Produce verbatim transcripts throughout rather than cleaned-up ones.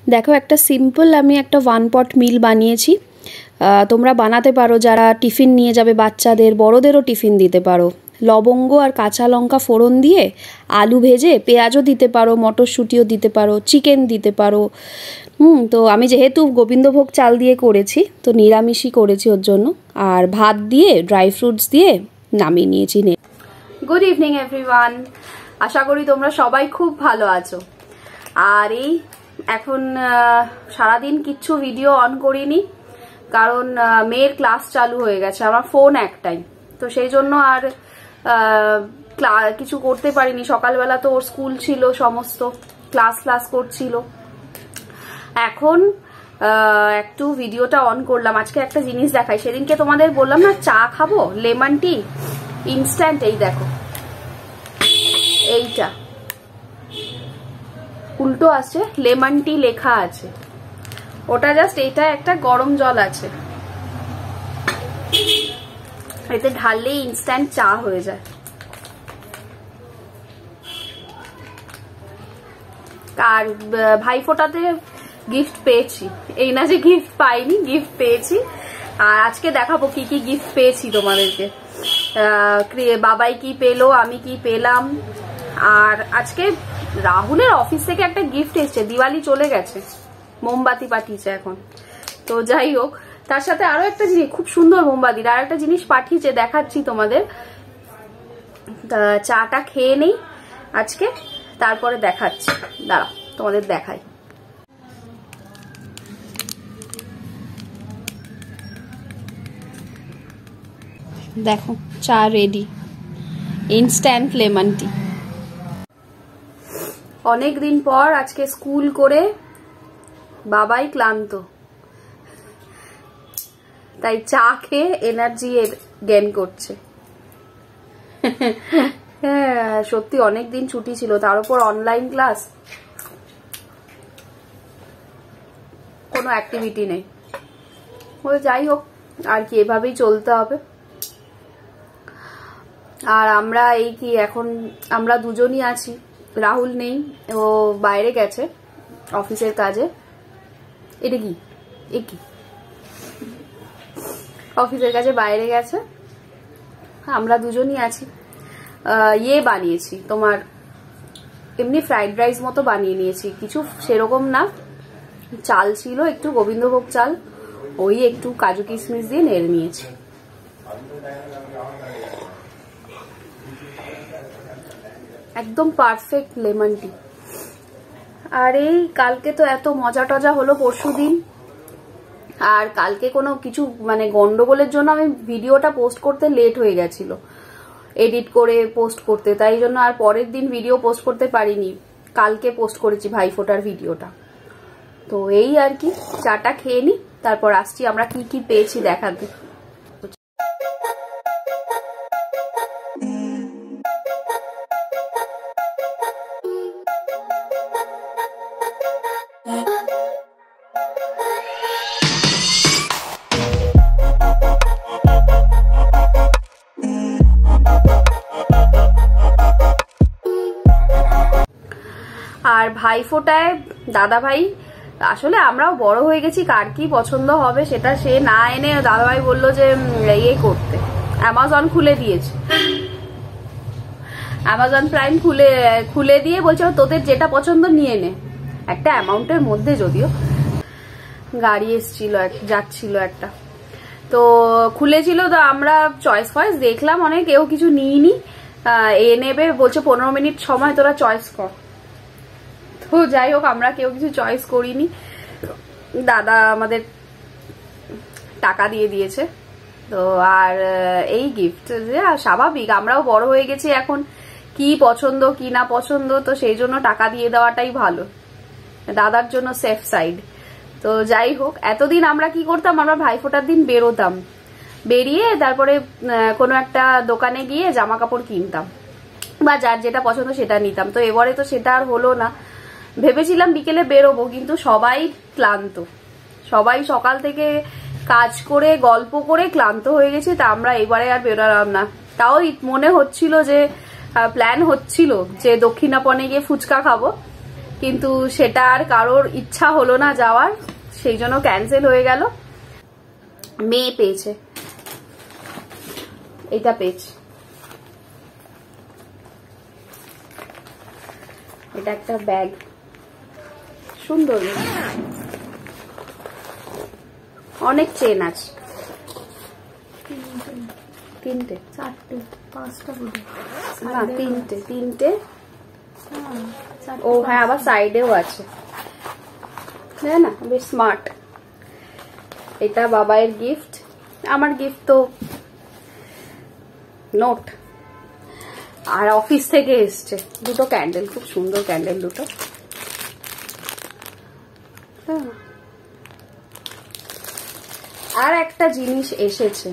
দেখো একটা সিম্পল আমি একটা ওয়ান পট মিল বানিয়েছি। তোমরা বানাতে পারো, যারা টিফিন নিয়ে যাবে বাচ্চাদের, বড়দেরও টিফিন দিতে পারো। লবঙ্গ আর কাঁচা লঙ্কা ফোড়ন দিয়ে আলু ভেজে পেঁয়াজও দিতে পারো, মটরশুঁটিও দিতে পারো, চিকেন দিতে পারো। হুম তো আমি যেহেতু গোবিন্দভোগ চাল দিয়ে করেছি তো নিরামিষই করেছি ওর জন্য। আর ভাত দিয়ে ড্রাই ফ্রুটস দিয়ে নামিয়ে নিয়েছি। গুড ইভিনিং এভরিওয়ান, আশা করি তোমরা সবাই খুব ভালো আছো। আর এই এখন সারাদিন কিচ্ছু ভিডিও অন করিনি, কারণ মেয়ের ক্লাস চালু হয়ে গেছে, আমার ফোন একটাই, তো সেই জন্য আর কিছু করতে পারিনি। সকালবেলা তো ওর স্কুল ছিল, সমস্ত ক্লাস ক্লাস করছিল। এখন একটু ভিডিওটা অন করলাম। আজকে একটা জিনিস দেখাই, সেদিনকে তোমাদের বললাম না চা খাবো, লেমন টি ইনস্ট্যান্ট। এই দেখো, এইটা উল্টো আছে, লেমন টি লেখা আছে, ওটা জাস্ট এটা একটা গরম জল আছে, এতে ঢাললেই ইনস্ট্যান্ট চা হয়ে যায়। আর ভাইফোঁটাতে গিফট পেয়েছি, এই না যে গিফট পাইনি, গিফট পেয়েছি। আর আজকে দেখাবো কি কি গিফট পেয়েছি তোমাদেরকে। বাবাই কি পেলো, আমি কি পেলাম। আর আজকে রাহুলের অফিস থেকে একটা গিফট এসছে, দিওয়ালি চলে গেছে, মোমবাতি পাঠিয়েছে এখন। তো যাই হোক, তার সাথে আরো একটা জিনিস, খুব সুন্দর মোমবাতির আর একটা জিনিস পাঠিয়েছে, দেখাচ্ছি তোমাদের। চাটা খেয়ে নেই আজকে, তারপরে দেখাচ্ছি, দাঁড়াও তোমাদের দেখাই। দেখো চা রেডি, ইনস্ট্যান্ট লেমন টি। অনেক দিন পর আজকে স্কুল করে বাবাই ক্লান্ত, তাই চা খেয়ে এনার্জি গেইন করছে। হ্যাঁ সত্যি অনেক দিন ছুটি ছিল, তার উপর অনলাইন ক্লাস, কোনো অ্যাক্টিভিটি নেই। যাই হোক, আর কি এভাবেই চলতে হবে। আর আমরা এই কি এখন আমরা দুজনই আছি, রাহুল নেই, ও বাইরে গেছে অফিসের কাজে। এটা কি এ কি অফিসের কাজে বাইরে গেছে, আমরা দুজনই আছি। ইয়ে বানিয়েছি তোমার, এমনি ফ্রাইড রাইস মতো বানিয়ে নিয়েছি, কিছু সেরকম না। চাল ছিল একটু, গোবিন্দভোগ চাল, ওই একটু কাজু কিশমিশ দিয়ে নেড়ে নিয়েছি। একদম পারফেক্ট লেমন টি। আর এই কালকে তো এত মজা টজা হলো পরশু দিন, আর কালকে কোনো কিছু মানে গন্ডগোলের জন্য আমি ভিডিওটা পোস্ট করতে লেট হয়ে গেছিল, এডিট করে পোস্ট করতে, তাই জন্য আর পরের দিন ভিডিও পোস্ট করতে পারিনি। কালকে পোস্ট করেছি ভাইফোঁটার ভিডিওটা। তো এই আর কি, চাটা খেয়ে নি, তারপর আসছি আমরা কি কি পেয়েছি দেখাতে। আর ভাইফোঁটায় দাদা ভাই, আসলে আমরাও বড় হয়ে গেছি, কার কি পছন্দ হবে সেটা সে না এনে দাদা ভাই বললো যে ইয়ে করতে, অ্যামাজন খুলে দিয়েছে, অ্যামাজন প্রাইম খুলে খুলে দিয়ে বলছে তোদের যেটা পছন্দ নিয়ে নে, একটা অ্যামাউন্টের মধ্যে। যদিও গাড়ি এসছিল, যাচ্ছিল একটা, তো খুলেছিল, তো আমরা চয়েস ফয়েস দেখলাম অনেক, কেউ কিছু নিইনি, এ নেবে বলছে পনেরো মিনিট সময় তোরা চয়েস কর। তো যাই হোক, আমরা কেউ কিছু চয়েস করিনি, দাদা আমাদের টাকা দিয়ে দিয়েছে। তো আর এই গিফট যে স্বাভাবিক, আমরাও বড় হয়ে গেছি এখন, কি পছন্দ কি না পছন্দ, তো সেই জন্য টাকা দিয়ে দেওয়াটাই ভালো, দাদার জন্য সেফ সাইড। তো যাই হোক, এতদিন আমরা কি করতাম, আমরা ভাইফোঁটার দিন বেরোতাম, বেরিয়ে তারপরে কোনো একটা দোকানে গিয়ে জামা কাপড় কিনতাম, বা যার যেটা পছন্দ সেটা নিতাম। তো এবারে তো সেটা আর হলো না। ভেবেছিলাম বিকেলে বেরোবো, কিন্তু সবাই ক্লান্ত, সবাই সকাল থেকে কাজ করে গল্প করে ক্লান্ত হয়ে গেছি, তা আমরা এবারে আর বেরোলাম না। তাও মনে হচ্ছিল যে, প্ল্যান হচ্ছিল যে দক্ষিণাপনে গিয়ে ফুচকা খাবো, কিন্তু সেটা আর কারোর ইচ্ছা হলো না যাওয়ার, সেই জন্য ক্যান্সেল হয়ে গেল। মেয়ে পেয়েছে, এটা পেয়েছে, এটা একটা ব্যাগ, সুন্দর, অনেক চেন আছে, তিনটে চারটে পাঁচটা বোধ না তিনটে তিনটে ও হ্যাঁ আবার সাইডেও আছে, হ্যাঁ না বেশ স্মার্ট। এটা বাবাইয়ের গিফট, আমার গিফট তো নোট, আর অফিস থেকে এসছে দুটো ক্যান্ডেল, খুব সুন্দর ক্যান্ডেল দুটো। হ্যাঁ আর একটা জিনিস এসেছে,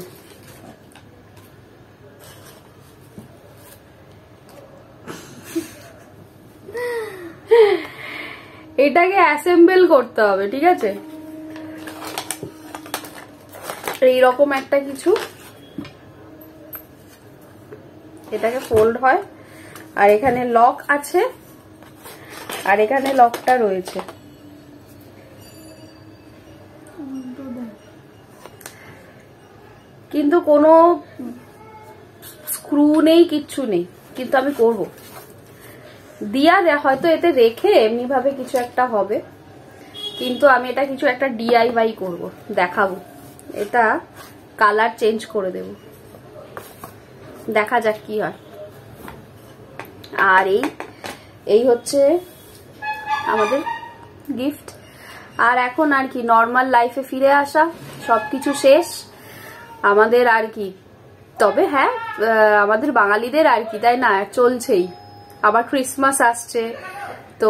এটাকে অ্যাসেম্বল করতে হবে, ঠিক আছে? এইরকম একটা কিছু, এটাকে ফোল্ড হয়, আর এখানে লক আছে, আর এখানে লকটা রয়েছে। কিন্তু কোনো স্ক্রু নেই, কিচ্ছু নেই, কিন্তু আমি করব, দিয়া হয়তো এতে রেখে এমনি ভাবে কিছু একটা হবে, কিন্তু আমি এটা কিছু একটা ডিআইওয়াই করব, দেখাবো। এটা কালার চেঞ্জ করে দেব, দেখা যাক কি হয়। আর এই এই হচ্ছে আমাদের গিফট। আর এখন আর কি নর্মাল লাইফে ফিরে আসা, সবকিছু শেষ আমাদের আর কি। তবে হ্যাঁ আমাদের বাঙালিদের আর কি, তাই না, চলছেই। আবার ক্রিসমাস আসছে, তো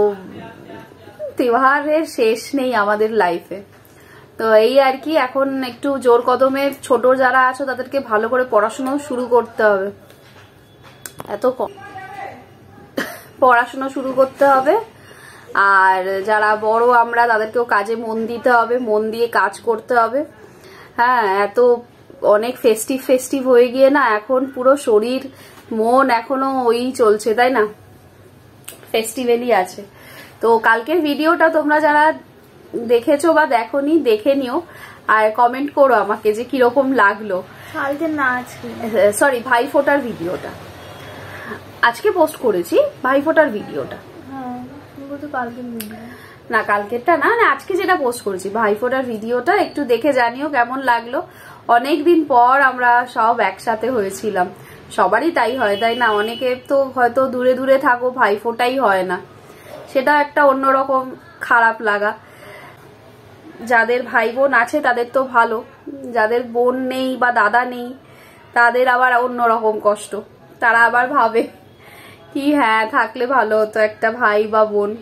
তিওহারের শেষ নেই আমাদের লাইফে। তো এই আর কি, এখন একটু জোর কদমে ছোট যারা আছো তাদেরকে ভালো করে পড়াশোনাও শুরু করতে হবে, এত পড়াশোনা শুরু করতে হবে। আর যারা বড় আমরা তাদেরকেও কাজে মন দিতে হবে, মন দিয়ে কাজ করতে হবে। হ্যাঁ এত অনেক ফেস্টিভ ফেস্টিভ হয়ে গিয়ে না এখন পুরো শরীর মন এখনো ওই চলছে, তাই না, ফেস্টিভ্যালই আছে। তো কালকের ভিডিওটা তোমরা যারা দেখেছো বা দেখোনি দেখে নিও, আর কমেন্ট করো আমাকে যে কিরকম লাগলো। কালকে না আজকে, সরি ভাইফোঁটার ভিডিওটা আজকে পোস্ট করেছি, ভাইফোঁটার ভিডিওটা হ্যাঁ তো কালকের ভিডিও না, কালকেরটা না, না আজকে যেটা পোস্ট করেছি ভাইফোঁটার ভিডিওটা একটু দেখে জানিও কেমন লাগলো। অনেকদিন পর আমরা সব একসাথে হয়েছিলাম, সবারই তাই হয়, তাই না? অনেকে তো হয়তো দূরে দূরে থাকো, ভাইফোঁটাই হয় না, সেটা একটা অন্যরকম খারাপ লাগা। যাদের ভাই বোন আছে তাদের তো ভালো, যাদের বোন নেই বা দাদা নেই তাদের আবার অন্যরকম কষ্ট। তারা আবার ভাবে কি হ্যাঁ থাকলে ভালো হতো একটা ভাই বা বোন।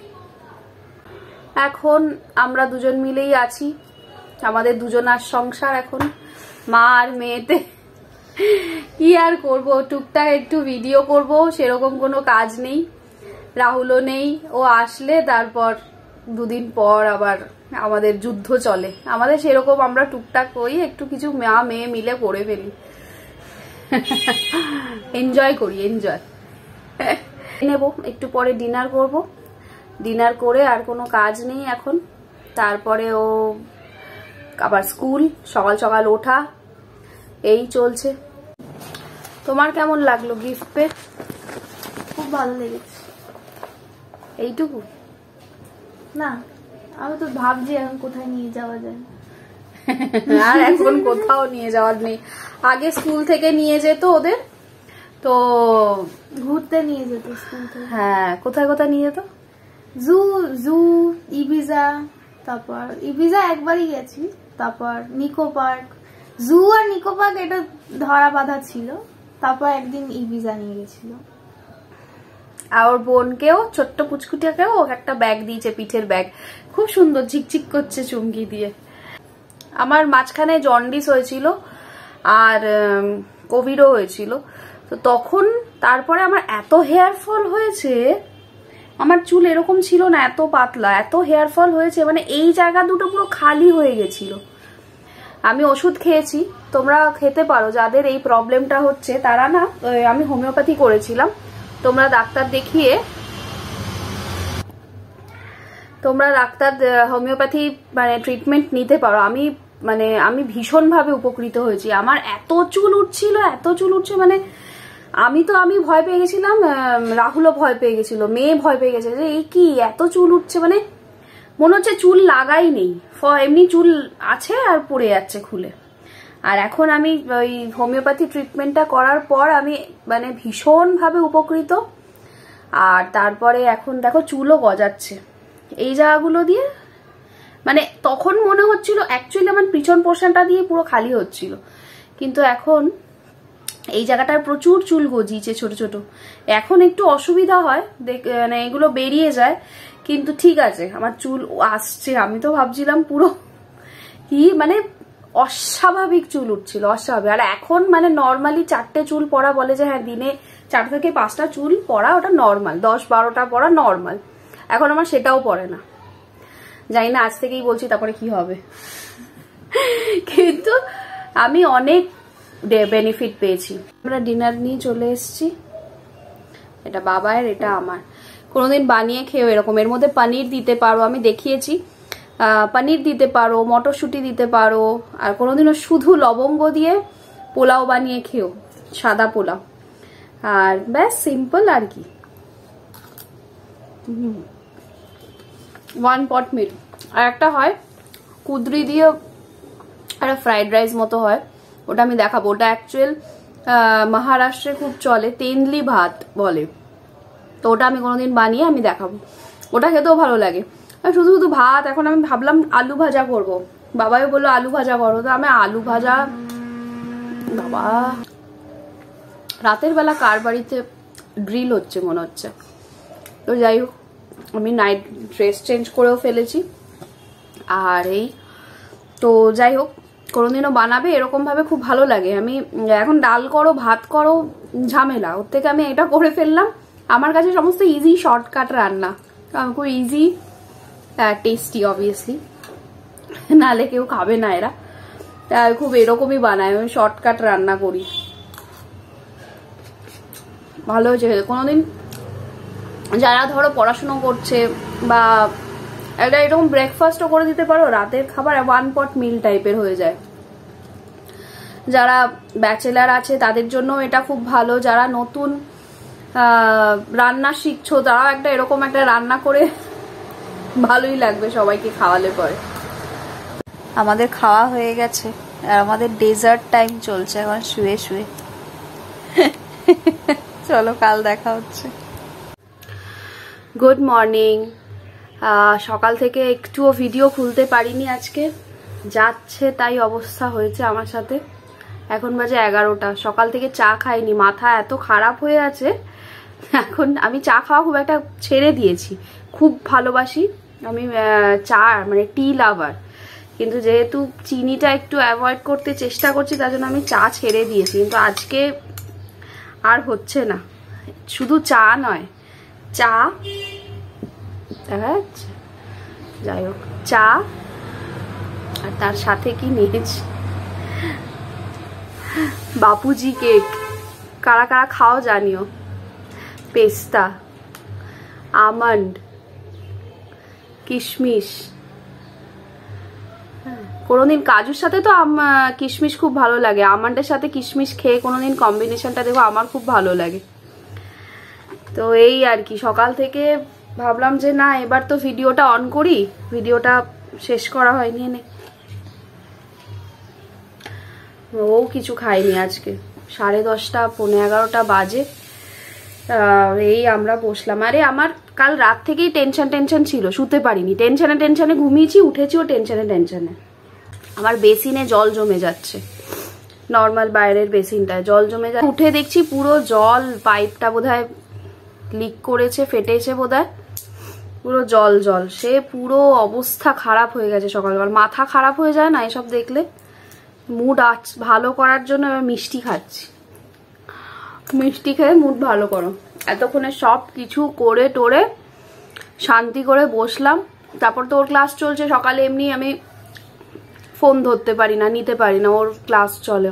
এখন আমরা দুজন মিলেই আছি, আমাদের দুজনার সংসার এখন মা আর মেয়েতে। কি আর করব, টুকটাক একটু ভিডিও করব, সেরকম কোনো কাজ নেই। রাহুলও নেই, ও আসলে তারপর দুদিন পর আবার আমাদের যুদ্ধ চলে। আমাদের সেরকম আমরা টুকটাক ওই একটু কিছু মা মেয়ে মিলে করে ফেলি, এনজয় করি, এনজয় নেব। একটু পরে ডিনার করব, ডিনার করে আর কোনো কাজ নেই এখন। তারপরে ও আবার স্কুল, সকাল সকাল ওঠা, এই চলছে। তোমার কেমন লাগলো গিফট পেয়ে? খুব ভালো লেগেছে। এইটুকু না, আমি তো ভাবছি এখন কোথায় নিয়ে যাওয়া যায়। আর এখন কোথাও নিয়ে যাওয়ার নেই। আগে স্কুল থেকে নিয়ে যেত ওদের, তো ঘুরতে নিয়ে যেত স্কুল থেকে। হ্যাঁ কোথায় কোথায় নিয়ে যেত? জু, জু, ইবিজা, তারপর ইবিজা একবারই গেছি, তারপর নিকো পার্ক। জু আর নিকো পার্ক এটা ধরা বাঁধা ছিল, তারপর একদিন ইবিজা নিয়ে গেছিল। আর ওর বোনকেও, ছোট্ট পুচকুটিকেও একটা ব্যাগ দিয়েছে, পিঠের ব্যাগ, খুব সুন্দর, ঝিকঝিক করছে চুমকি দিয়ে। আমার মাঝখানে জন্ডিস হয়েছিল আর কোভিডও হয়েছিল, তো তখন তারপরে আমার এত হেয়ার ফল হয়েছে, আমার চুল এরকম ছিল না, এত পাতলা, এত হেয়ার ফল হয়েছে, মানে এই জায়গা দুটো পুরো খালি হয়ে গেছিল। আমি ওষুধ খেয়েছি, তোমরা খেতে পারো যাদের এই প্রবলেমটা হচ্ছে তারা না। আমি হোমিওপ্যাথি করেছিলাম, তোমরা ডাক্তার দেখিয়ে তোমরা ডাক্তার হোমিওপ্যাথি মানে ট্রিটমেন্ট নিতে পারো। আমি মানে আমি ভীষণভাবে উপকৃত হয়েছি। আমার এত চুল উঠছিল, এত চুল উঠছে, মানে আমি তো আমি ভয় পেয়ে গেছিলাম, রাহুলও ভয় পেয়ে গেছিল, মেয়ে ভয় পেয়ে গেছে যে এই কি এত চুল উঠছে, মানে মনে হচ্ছে চুল লাগাই নেই, এমনি চুল আছে আর পড়ে যাচ্ছে খুলে। আর এখন আমি ওই হোমিওপ্যাথি ট্রিটমেন্টটা করার পর আমি মানে ভীষণভাবে উপকৃত। আর তারপরে এখন দেখো চুলও গজাচ্ছে এই জায়গাগুলো দিয়ে, মানে তখন মনে হচ্ছিল অ্যাকচুয়ালি আমার পিছন পোর্শনটা দিয়ে পুরো খালি হচ্ছিল, কিন্তু এখন এই জায়গাটায় প্রচুর চুল গজিয়েছে ছোট ছোট। এখন একটু অসুবিধা হয়, মানে এগুলো বেরিয়ে যায়, কিন্তু ঠিক আছে আমার চুল আসছে। আমি তো ভাবছিলাম পুরো কি মানে অস্বাভাবিক চুল উঠছিল, অস্বাভাবিক। আর এখন মানে নর্মালি চারটে চুল পড়া বলে যে হ্যাঁ দিনে চার থেকে পাঁচটা চুল পড়া ওটা নর্মাল, দশ বারোটা পড়া নর্মাল। এখন আমার সেটাও পড়ে না, জানি না আজ থেকেই বলছি তারপরে কি হবে, কিন্তু আমি অনেক বেনিফিট পেয়েছি। আমরা ডিনার নিয়ে চলে এসেছি, এটা বাবার এটা আমার। কোনোদিন বানিয়ে খেয়েও এরকম, এর মধ্যে পনির দিতে পারো, আমি দেখিয়েছি, পনির দিতে পারো, মটরশুঁটি দিতে পারো, আর কোনোদিনও শুধু লবঙ্গ দিয়ে পোলাও বানিয়ে খেও, সাদা পোলাও। আর ব্যাস সিম্পল আর কি। ওয়ান পট মিল। আর একটা হয় কুদরি দিয়ে একটা ফ্রাইড রাইস মতো হয়, ওটা আমি দেখাবো। ওটা অ্যাকচুয়াল মহারাষ্ট্রে খুব চলে, তেন্দলি ভাত বলে, তো ওটা আমি কোনোদিন বানিয়ে আমি দেখাবো। ওটা খেতেও ভালো লাগে। আর শুধু শুধু ভাত, এখন আমি ভাবলাম আলু ভাজা করব, বাবাই বললো আলু ভাজা করো, তো আমি আলু ভাজা, বাবা রাতের বেলা কার বাড়িতে ড্রিল হচ্ছে মনে হচ্ছে। তো যাই হোক, আমি নাইট ড্রেস চেঞ্জ করেও ফেলেছি। আর এই তো যাই হোক, কোনোদিনও বানাবে এরকম ভাবে, খুব ভালো লাগে। আমি এখন ডাল করো ভাত করো ঝামেলা, ওর থেকে আমি এটা করে ফেললাম। আমার কাছে সমস্ত ইজি শর্টকাট রান্না, খুব ইজি টেস্টি অবভিয়াসলি, নালে কেউ খাবে না এরা, খুব এরকমই বানায়, আমি শর্টকাট রান্না করি, ভালো হয়েছে। কোনোদিন যারা ধরো পড়াশুনো করছে বা একটা এরকম ব্রেকফাস্টও করে দিতে পারো, রাতের খাবার ওয়ান পট মিল টাইপের হয়ে যায়। যারা ব্যাচেলার আছে তাদের জন্য এটা খুব ভালো, যারা নতুন রান্না শিখছো তারাও একটা এরকম একটা রান্না করে ভালোই লাগবে সবাইকে খাওয়ালে পরে। আমাদের খাওয়া হয়ে গেছে আর আমাদের ডেজার্ট টাইম চলছে এখন শুয়ে শুয়ে। চলো কাল দেখা হচ্ছে। Good morning. সকাল থেকে একটুও ভিডিও খুলতে পারিনি আজকে, যাচ্ছে তাই অবস্থা হয়েছে আমার সাথে। এখন বাজে এগারোটা, সকাল থেকে চা খাইনি, মাথা এত খারাপ হয়ে আছে। এখন আমি চা খাওয়া খুব একটা ছেড়ে দিয়েছি, খুব ভালোবাসি আমি চা, মানে টি লাভার, কিন্তু যেহেতু চিনিটা একটু অ্যাভয়েড করতে চেষ্টা করছি তার জন্য আমি চা ছেড়ে দিয়েছি। কিন্তু আজকে আর হচ্ছে না, শুধু চা নয়, চা যাই হোক চা আর তার সাথে কি নিয়েছি বাপুজি কেক, কারা কারা খাও জানিও, পেস্তা, আমন্ড, কিশমিশ। কোনোদিন কাজুর সাথে তো কিশমিশ খুব ভালো লাগে, আমন্ডের সাথে কিশমিশ খেয়ে কোনোদিন কম্বিনেশনটা দেখো আমার খুব ভালো লাগে। তো এই আর কি, সকাল থেকে ভাবলাম যে না এবার তো ভিডিওটা অন করি, ভিডিওটা শেষ করা হয়নি, এনে ও কিছু খাইনি আজকে, সাড়ে দশটা পনেরো এগারোটা বাজে এই আমরা বসলাম। আরে আমার কাল রাত থেকেই টেনশন টেনশন ছিল, শুতে পারিনি, টেনশনে টেনশনে ঘুমিয়েছি, উঠেছিও টেনশনে টেনশনে। আমার বেসিনে জল জমে যাচ্ছে, নর্মাল বাইরের বেসিনটায় জল জমে যাচ্ছে, উঠে দেখছি পুরো জল, পাইপটা বোধহয় লিক করেছে, ফেটেছে বোধহয়, পুরো জল জল, সে পুরো অবস্থা খারাপ হয়ে গেছে। সকালবেলা মাথা খারাপ হয়ে যায় না এসব দেখলে। মুড আজ ভালো করার জন্য এবার মিষ্টি খাচ্ছি, মিষ্টি খেয়ে মুড ভালো করো। এতক্ষণে সব কিছু করে টোরে শান্তি করে বসলাম। তারপর তো ওর ক্লাস চলছে, সকালে এমনি আমি ফোন ধরতে পারি না, নিতে পারি না, ওর ক্লাস চলে,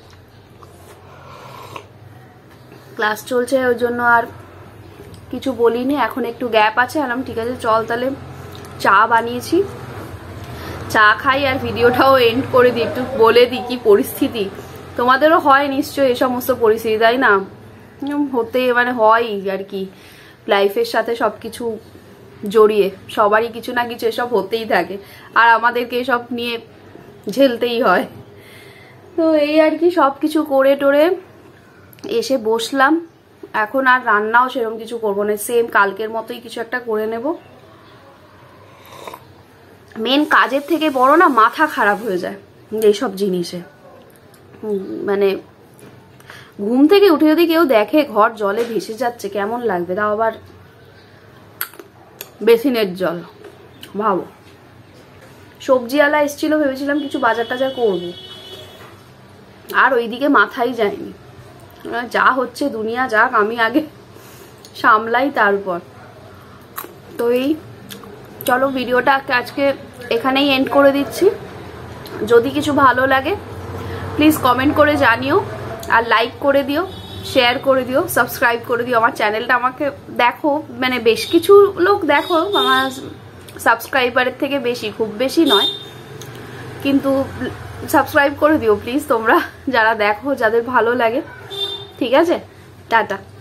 ক্লাস চলছে ওই জন্য আর কিছু বলিনি। এখন একটু গ্যাপ আছে, আলাম ঠিক আছে চল তাহলে চা বানিয়েছি, চা খাই আর ভিডিওটাও এন্ড করে দিই। একটু বলে দিই কি পরিস্থিতি, তোমাদেরও হয় নিশ্চয়ই এই সমস্ত পরিস্থিতি, তাই না? হতে মানে হয় আর কি, লাইফের সাথে সবকিছু জড়িয়ে সবারই কিছু না কিছু এসব হতেই থাকে, আর আমাদেরকে এসব নিয়ে ঝেলতেই হয়। তো এই আর কি, সব কিছু করে টোরে এসে বসলাম। এখন আর রান্নাও সেরকম কিছু করবো না, সেম কালকের মতোই কিছু একটা করে নেব। মেন কাজের থেকে বড় না মাথা খারাপ হয়ে যায় এইসব জিনিসে। মানে ঘুম থেকে উঠে যদি কেউ দেখে ঘর জলে ভেসে যাচ্ছে কেমন লাগবে, তাও আবার বেসিনের জল, ভাবো। সবজিওয়ালা এসেছিল, ভেবেছিলাম কিছু বাজার টাজার করবো, আর ওইদিকে মাথাই যায়নি। যা হচ্ছে দুনিয়া যাক, আমি আগে সামলাই তারপর। তো এই চলো ভিডিওটা আজকে এখানেই এন্ড করে দিচ্ছি। যদি কিছু ভালো লাগে প্লিজ কমেন্ট করে জানিও, আর লাইক করে দিও, শেয়ার করে দিও, সাবস্ক্রাইব করে দিও আমার চ্যানেলটা। আমাকে দেখো, মানে বেশ কিছু লোক দেখো, আমার সাবস্ক্রাইবারের থেকে বেশি, খুব বেশি নয়, কিন্তু সাবস্ক্রাইব করে দিও প্লিজ তোমরা যারা দেখো, যাদের ভালো লাগে। ঠিক আছে, টাটা।